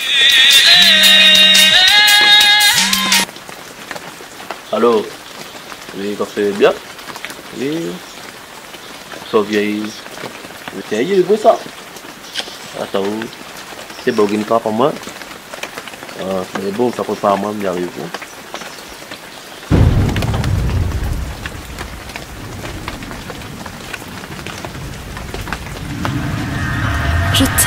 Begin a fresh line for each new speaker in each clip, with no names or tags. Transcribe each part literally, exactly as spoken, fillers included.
Allô? Oui, quand c'est bien? Oui. Ça vieille. Je tiens, il est ça. Attends, c'est bon, il pas pour moi. Ah, c'est bon, ça peut pas moi, m'y arrive.
Je t'aime.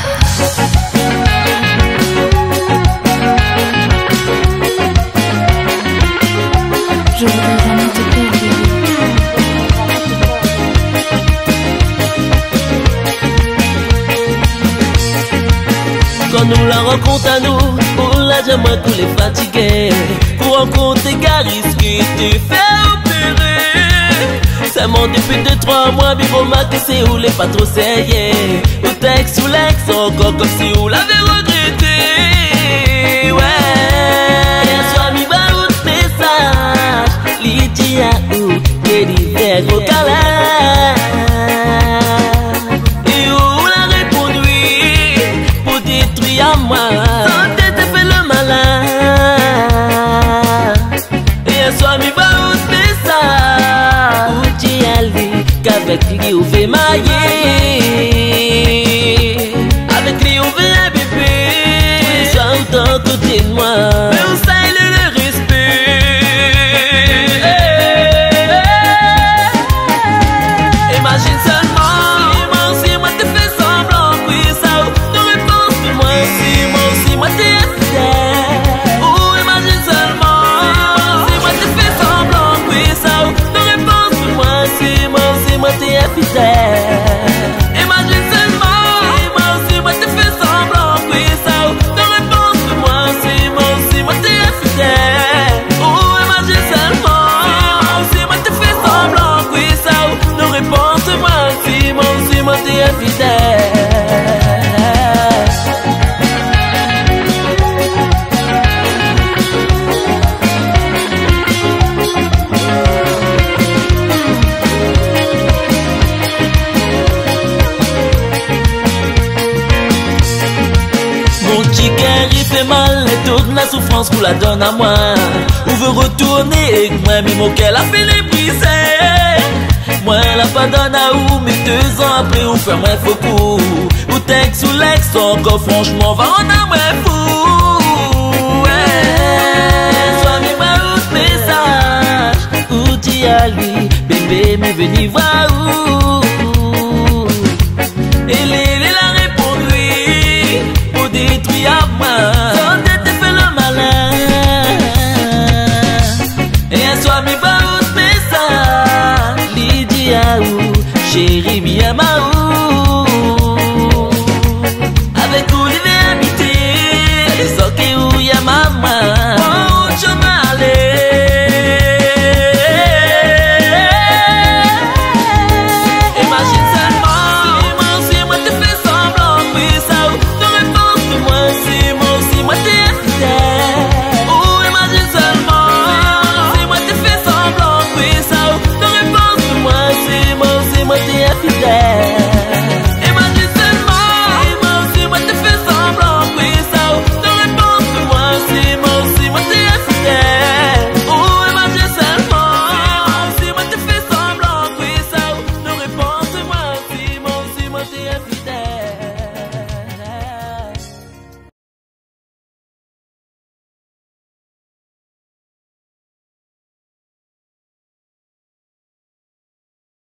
Je voudrais vraiment te perdre.
Quand nous la rencontre à nous, pour la diamant tous les fatigués, pour rencontrer Garis qui te fait opérer. Ça m'en depuis deux, trois mois, bibo maté c'est où les pas trop sérieux. Au texte ou l'ex, encore comme si on l'avait regretté. Ouais, soit mi va ou message, Lydia ou Kéliver au calage. Et où la répondu, pour détruire à moi, sans tête fait le malin. Et soit mi va ou message, qu'avec lui on fait mailler. Avec lui on fait un bébé. Tous les soirs autant côté de moi, mais on sait le respect. Imagine seulement, si moi aussi moi te fais semblant, oui ça nous réponse de moi si moi aussi moi t'es fidèle. Ou imagine seulement, si moi te fais semblant, oui ça nous réponse de moi si moi aussi moi t'es fidèle. Imagine seulement, si moi aussi moi te fais semblant, oui ça nous réponse de moi si moi aussi moi t'es fidèle. Ou imagine seulement, si moi aussi moi te fais semblant, oui ça nous réponse de moi si moi aussi moi t'es fidèle. Mon petit cœur il fait mal, et toute la souffrance qu'on la donne à moi. On veut retourner avec moi, mais mon cœur a fait les briser. Moi la pas donne à où, mais deux ans après on fait moins faux coup. Ou texte ou l'ex, encore franchement va en a moins fou. Ouais, soit mes mains ou message, ou dis à lui, bébé mais venez voir où. Et les la répondu oui, pour détruire à moi, sans tête fait le malin. Et un soir mi va ou message, Lydia ou chérie bien ma ou. Avec où il est habité, les ok où y'a maman, oh je m'allais. Imagine seulement, si moi aussi moi te fais semblant, oui ça nous réponse de moi si moi aussi moi t'es fidèle. Ou imagine seulement, si moi te fais semblant, oui ça nous réponse de moi si moi aussi moi t'es fidèle.